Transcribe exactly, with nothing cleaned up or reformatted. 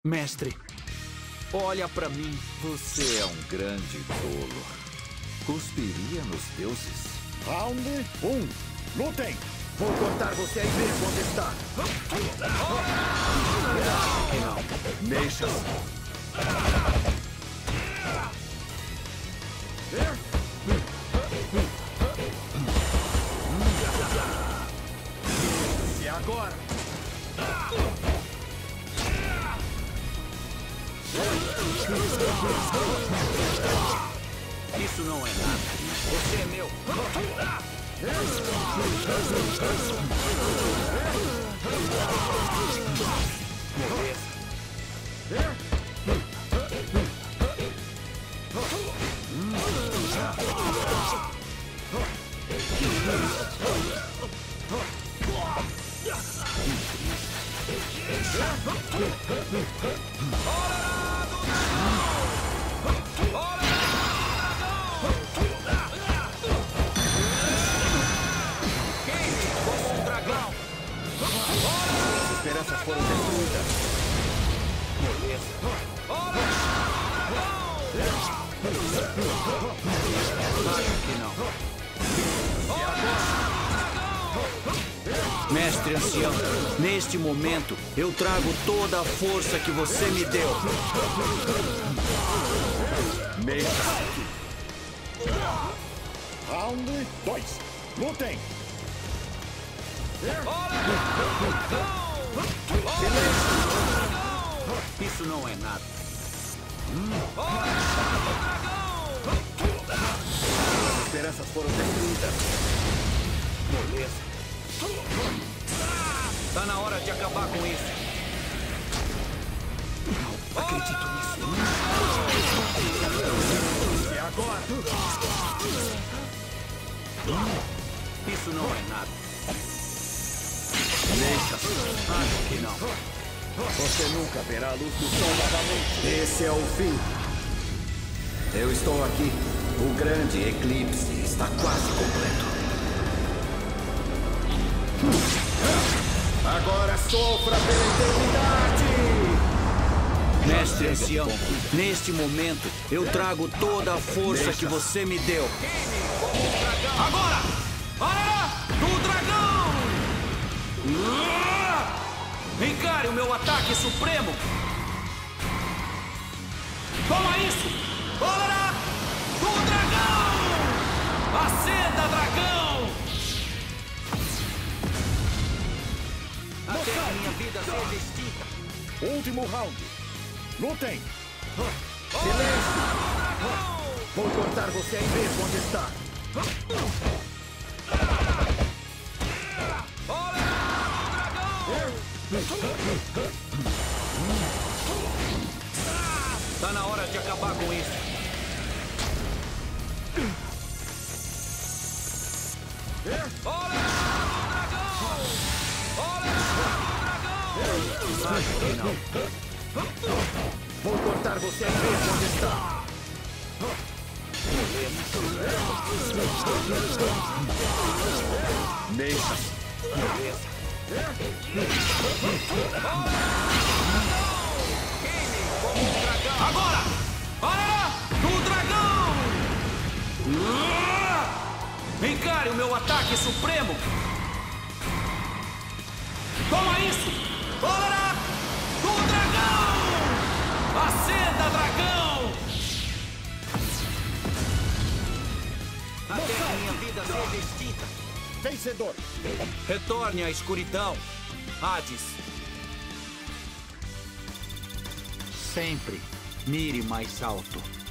Mestre, olha pra mim. Você é um grande tolo. Cuspiria nos deuses? Round um. Lutem! Vou cortar você aí mesmo onde está. Não. Deixa. E agora? Isso não é nada. Você é meu. Esperanças foram destruídas. Acho que não. Mestre ancião, neste momento eu trago toda a força que você me deu. Mexa. Round dois. Lutem! Silêncio! Isso não é nada. As esperanças foram destruídas. Beleza. Tá na hora de acabar com isso. Não acredito nisso. E agora? Isso não é nada. Deixa. Acho que não. Você nunca verá a luz do sol novamente. Esse é o fim. Eu estou aqui. O grande eclipse está quase completo. Agora sofra pela eternidade! Mestre ancião, neste momento eu trago toda a força que você me deu. Agora! Para do dragão! Encare o meu ataque supremo! Toma isso! Para do dragão! Acenda, dragão! Até que minha vida seja extinta. Último round. Lutem! Silêncio! Vou cortar você aí mesmo onde está. Tá na hora de acabar com isso. Acho que não. Vou cortar você aí mesmo onde está. Mexa. Agora! Para do dragão! Encare o meu ataque supremo! Toma isso! Para do dragão! Acenda, dragão! Até que minha vida seja extinta. Vencedor. Retorne à escuridão, Hades. Sempre mire mais alto.